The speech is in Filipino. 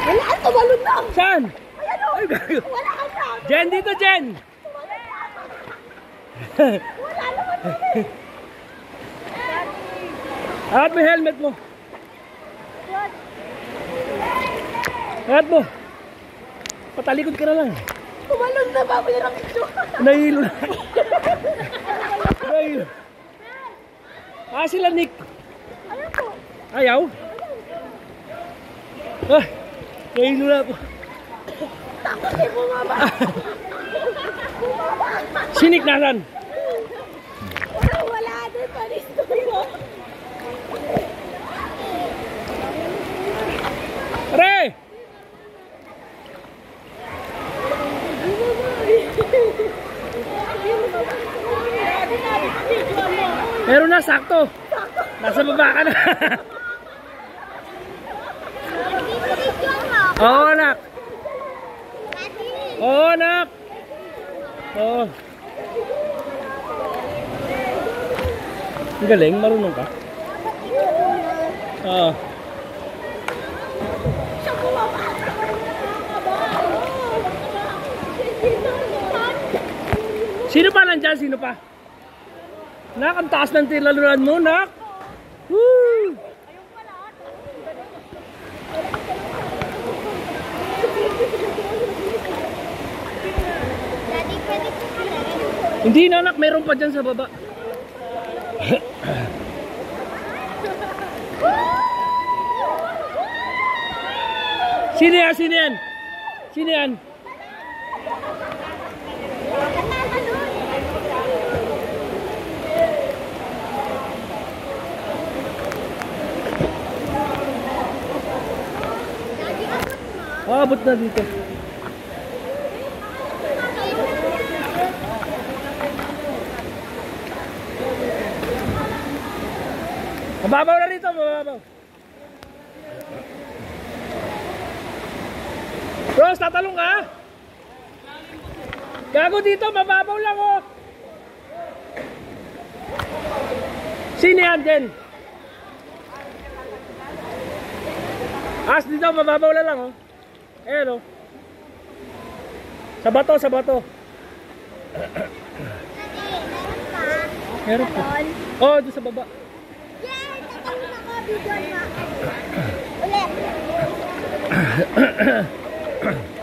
Wala ka, tumalon lang. Saan? Ayan o. Ay, gago. Wala ka na. Jen, dito, Jen. Wala naman kami. Angat mo yung helmet mo. Angat mo. Patalikod ka na lang. Tumalon na ba? Wala lang ito. Nahilo na. Nahilo. Sila Nick. Ayan po. Ayaw? Ah, nahilo na ako. Takot eh, bumaba. Si Nick nasan? Wala din pa rin ito. Pare! Meron na, sakto. Nasa baba ka na. Oo, anak. Oo, anak. Oo. Ang galing, marunong ka. Oo. Sino pa nandyan? Sino pa? Nak, ang taas ng tilaluran mo, nak. Woo! Hindi na, nak. Meron pa dyan sa baba. Sino yan? Sino yan? Sino yan? Abot na dito. Mababaw na rito, mababaw. Bros, tatalong ka? Gago dito, mababaw lang oh. Sino yan, Jen? Dito, mababaw na lang oh. Ayan oh. Sa bato, sa bato. Meron pa. Oh, doon sa baba. Yay! Tatalon ako, bigyan nga. Ulit.